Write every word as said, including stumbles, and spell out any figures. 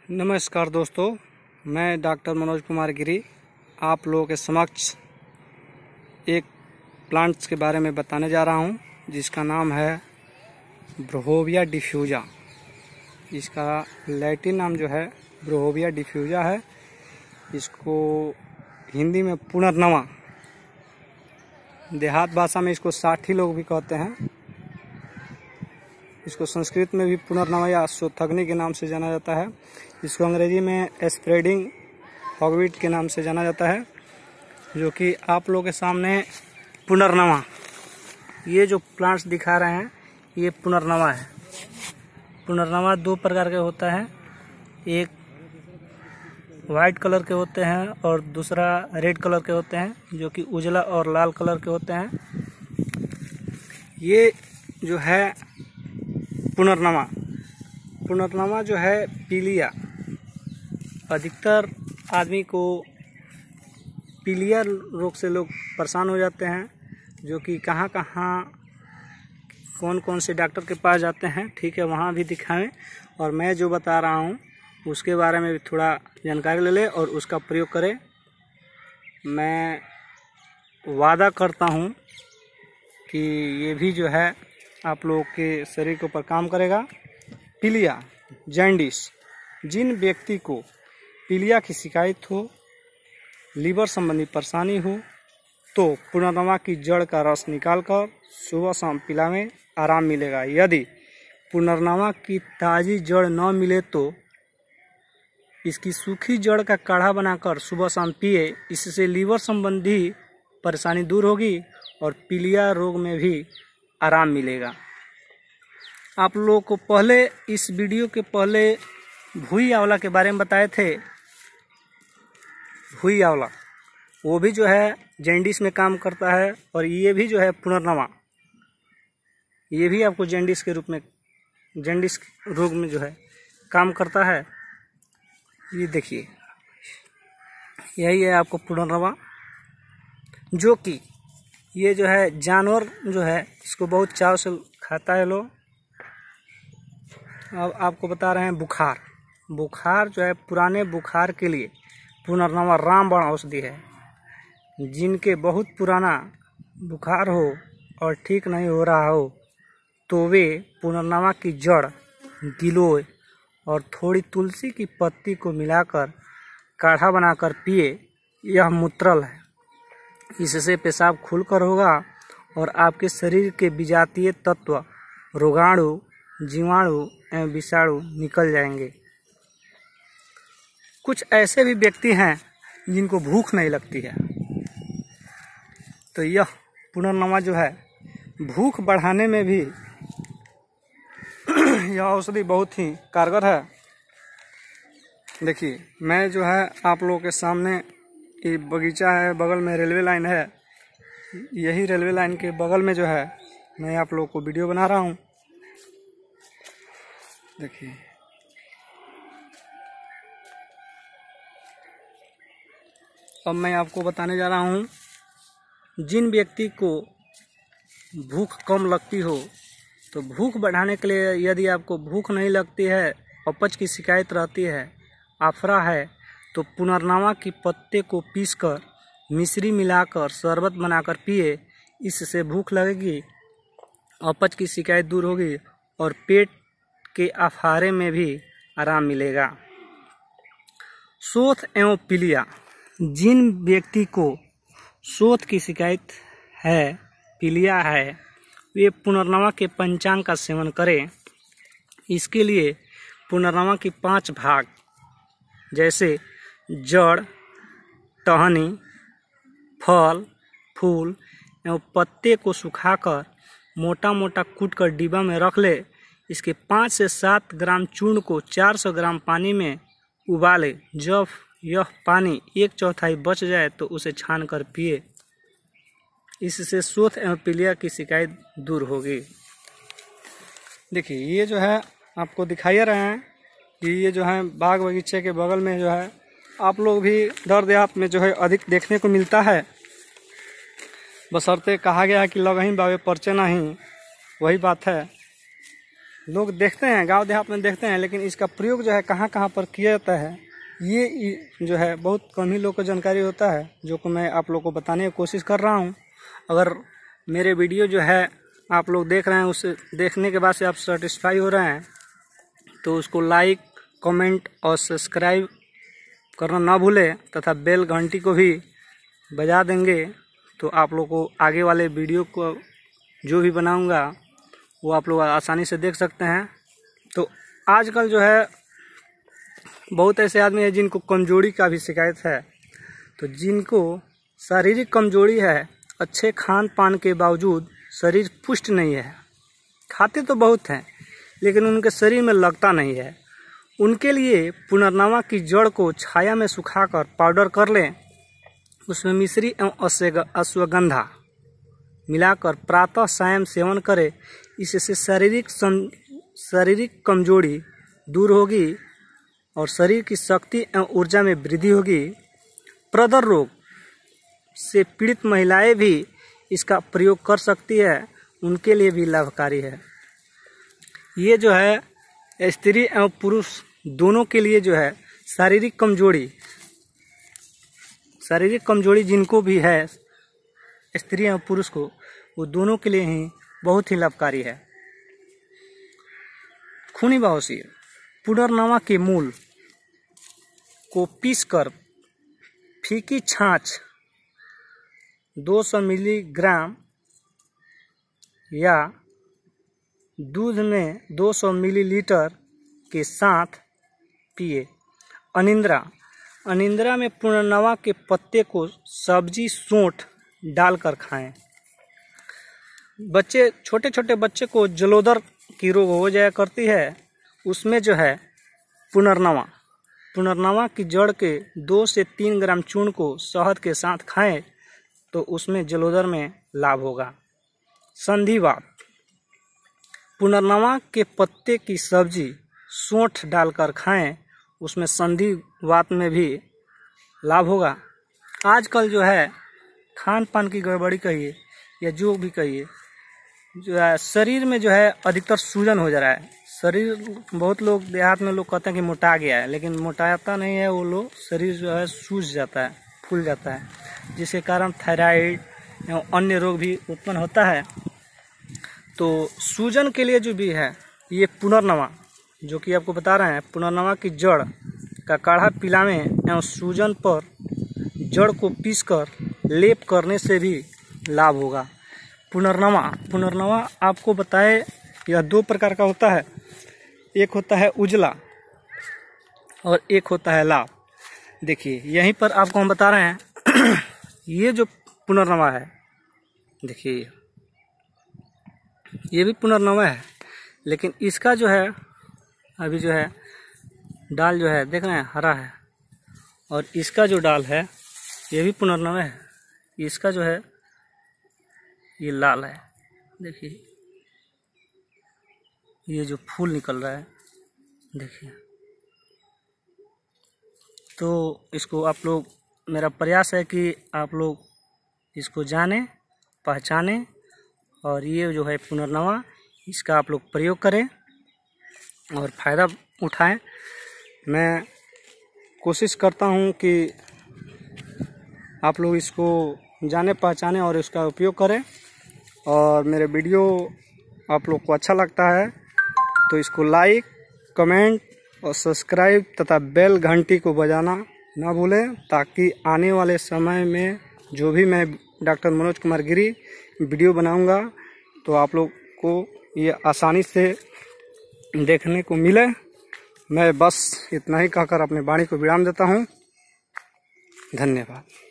नमस्कार दोस्तों, मैं डॉक्टर मनोज कुमार गिरी आप लोगों के समक्ष एक प्लांट्स के बारे में बताने जा रहा हूं, जिसका नाम है ब्रोहोविया डिफ्यूजा। इसका लैटिन नाम जो है ब्रोहोविया डिफ्यूजा है। इसको हिंदी में पुनर्नवा, देहात भाषा में इसको साठी लोग भी कहते हैं। इसको संस्कृत में भी पुनर्नवा या अश्वत्थग्नि के नाम से जाना जाता है। इसको अंग्रेजी में स्प्रेडिंग हॉगवीट के नाम से जाना जाता है, जो कि आप लोगों के सामने पुनर्नवा, ये जो प्लांट्स दिखा रहे हैं ये पुनर्नवा है। पुनर्नवा दो प्रकार के होता है, एक वाइट कलर के होते हैं और दूसरा रेड कलर के होते हैं, जो कि उजला और लाल कलर के होते हैं। ये जो है पुनर्नवा पुनर्नवा जो है पीलिया, अधिकतर आदमी को पीलिया रोग से लोग परेशान हो जाते हैं, जो कि कहाँ कहाँ कौन कौन से डॉक्टर के पास जाते हैं। ठीक है, वहाँ भी दिखाएं, और मैं जो बता रहा हूँ उसके बारे में भी थोड़ा जानकारी ले लें और उसका प्रयोग करें। मैं वादा करता हूँ कि ये भी जो है आप लोगों के शरीर के ऊपर काम करेगा। पीलिया जॉन्डिस, जिन व्यक्ति को पीलिया की शिकायत हो, लीवर संबंधी परेशानी हो, तो पुनर्नवा की जड़ का रस निकालकर सुबह शाम पिलावें, आराम मिलेगा। यदि पुनर्नवा की ताज़ी जड़ न मिले तो इसकी सूखी जड़ का काढ़ा बनाकर सुबह शाम पिए। इससे लीवर संबंधी परेशानी दूर होगी और पीलिया रोग में भी आराम मिलेगा। आप लोगों को पहले इस वीडियो के पहले भुई आंवला के बारे में बताए थे। भुई आंवला वो भी जो है जॉन्डिस में काम करता है, और ये भी जो है पुनर्नवा, ये भी आपको जॉन्डिस के रूप में, जॉन्डिस रोग में जो है काम करता है। ये देखिए, यही है आपको पुनर्नवा, जो कि ये जो है जानवर जो है इसको बहुत चाव से खाता है लोग। अब आपको बता रहे हैं बुखार बुखार जो है, पुराने बुखार के लिए पुनर्नवा रामबाण औषधि है। जिनके बहुत पुराना बुखार हो और ठीक नहीं हो रहा हो, तो वे पुनर्नवा की जड़, गिलोय और थोड़ी तुलसी की पत्ती को मिलाकर काढ़ा बनाकर पिए। यह मूत्रल है, इससे पेशाब खुलकर होगा और आपके शरीर के विजातीय तत्व, रोगाणु, जीवाणु एवं विषाणु निकल जाएंगे। कुछ ऐसे भी व्यक्ति हैं जिनको भूख नहीं लगती है, तो यह पुनर्नवा जो है भूख बढ़ाने में भी यह औषधि बहुत ही कारगर है। देखिए, मैं जो है आप लोगों के सामने, ये बगीचा है, बगल में रेलवे लाइन है। यही रेलवे लाइन के बगल में जो है मैं आप लोगों को वीडियो बना रहा हूँ। देखिए, अब मैं आपको बताने जा रहा हूँ, जिन व्यक्ति को भूख कम लगती हो, तो भूख बढ़ाने के लिए, यदि आपको भूख नहीं लगती है, अपच की शिकायत रहती है, आफरा है, तो पुनर्नवा की पत्ते को पीसकर मिश्री मिलाकर शरबत बनाकर पिए। इससे भूख लगेगी, अपच की शिकायत दूर होगी और पेट के अफारे में भी आराम मिलेगा। शोथ एवं पीलिया, जिन व्यक्ति को शोथ की शिकायत है, पीलिया है, वे पुनर्नवा के पंचांग का सेवन करें। इसके लिए पुनर्नवा की पांच भाग, जैसे जड़, टहनी, फल, फूल एवं पत्ते को सुखाकर मोटा मोटा कूटकर डिब्बा में रख ले। इसके पाँच से सात ग्राम चूर्ण को चार सौ ग्राम पानी में उबाले। जब यह पानी एक चौथाई बच जाए तो उसे छान कर पिए। इससे शोथ एवं पीलिया की शिकायत दूर होगी। देखिए, ये जो है आपको दिखाई रहे हैं कि ये जो है बाग बगीचे के बगल में जो है, आप लोग भी दर देहात में जो है अधिक देखने को मिलता है। बशर्ते कहा गया है कि लगही बावे परचे नहीं, वही बात है। लोग देखते हैं, गांव देहात में देखते हैं, लेकिन इसका प्रयोग जो है कहाँ कहाँ पर किया जाता है ये जो है बहुत कम ही लोग को जानकारी होता है, जो कि मैं आप लोग को बताने की कोशिश कर रहा हूँ। अगर मेरे वीडियो जो है आप लोग देख रहे हैं, उसे देखने के बाद से आप सेटिस्फाई हो रहे हैं तो उसको लाइक, कमेंट और सब्सक्राइब करना ना भूलें तथा बेल घंटी को भी बजा देंगे तो आप लोग को आगे वाले वीडियो को जो भी बनाऊंगा वो आप लोग आसानी से देख सकते हैं। तो आजकल जो है बहुत ऐसे आदमी हैं जिनको कमजोरी का भी शिकायत है, तो जिनको शारीरिक कमजोरी है, अच्छे खान पान के बावजूद शरीर पुष्ट नहीं है, खाते तो बहुत हैं लेकिन उनके शरीर में लगता नहीं है, उनके लिए पुनर्नवा की जड़ को छाया में सुखाकर पाउडर कर लें, उसमें मिश्री एवं अश्वगंधा मिलाकर प्रातः सायं सेवन करें। इससे शारीरिक शारीरिक कमजोरी दूर होगी और शरीर की शक्ति एवं ऊर्जा में वृद्धि होगी। प्रदर रोग से पीड़ित महिलाएं भी इसका प्रयोग कर सकती है, उनके लिए भी लाभकारी है। ये जो है स्त्री एवं पुरुष दोनों के लिए जो है शारीरिक कमजोरी शारीरिक कमजोरी जिनको भी है, स्त्री एवं पुरुष को, वो दोनों के लिए ही बहुत ही लाभकारी है। खूनी बवासीर, पुनर्नवा के मूल को पीसकर फीकी छाछ दो सौ मिलीग्राम या दूध में दो सौ मिलीलीटर के साथ पिए। अनिंद्रा, अनिंद्रा में पुनर्नवा के पत्ते को सब्जी सोंठ डालकर खाएं। बच्चे, छोटे छोटे बच्चे को जलोदर की रोग हो जाया करती है, उसमें जो है पुनर्नवा पुनर्नवा की जड़ के दो से तीन ग्राम चूर्ण को शहद के साथ खाएं तो उसमें जलोदर में लाभ होगा। संधिवात, पुनर्नवा के पत्ते की सब्जी सोंठ डालकर खाएं, उसमें संधिवात में भी लाभ होगा। आजकल जो है खान पान की गड़बड़ी कहिए या जो भी कहिए, जो है शरीर में जो है अधिकतर सूजन हो जा रहा है। शरीर, बहुत लोग देहात में लोग कहते हैं कि मोटा गया है, लेकिन मोटाता नहीं है, वो लोग शरीर जो है सूज जाता है, फूल जाता है, जिसके कारण थायराइड एवं अन्य रोग भी उत्पन्न होता है। तो सूजन के लिए जो भी है ये पुनर्नवा, जो कि आपको बता रहे हैं, पुनर्नवा की जड़ का काढ़ा पिलाने एवं सूजन पर जड़ को पीसकर लेप करने से भी लाभ होगा। पुनर्नवा पुनर्नवा आपको बताए यह दो प्रकार का होता है, एक होता है उजला और एक होता है लाल। देखिए यहीं पर आपको हम बता रहे हैं ये जो पुनर्नवा है, देखिए ये भी पुनर्नवा है, लेकिन इसका जो है अभी जो है डाल जो है देख रहे हैं हरा है, और इसका जो डाल है ये भी पुनर्नवा है, इसका जो है ये लाल है। देखिए ये जो फूल निकल रहा है, देखिए। तो इसको आप लोग, मेरा प्रयास है कि आप लोग इसको जानें, पहचानें और ये जो है पुनर्नवा, इसका आप लोग प्रयोग करें और फ़ायदा उठाएं। मैं कोशिश करता हूं कि आप लोग इसको जाने, पहचानें और इसका उपयोग करें। और मेरे वीडियो आप लोग को अच्छा लगता है तो इसको लाइक, कमेंट और सब्सक्राइब तथा बेल घंटी को बजाना ना भूलें, ताकि आने वाले समय में जो भी मैं डॉक्टर मनोज कुमार गिरी वीडियो बनाऊंगा तो आप लोग को ये आसानी से देखने को मिले। मैं बस इतना ही कहकर अपने वाणी को विराम देता हूँ। धन्यवाद।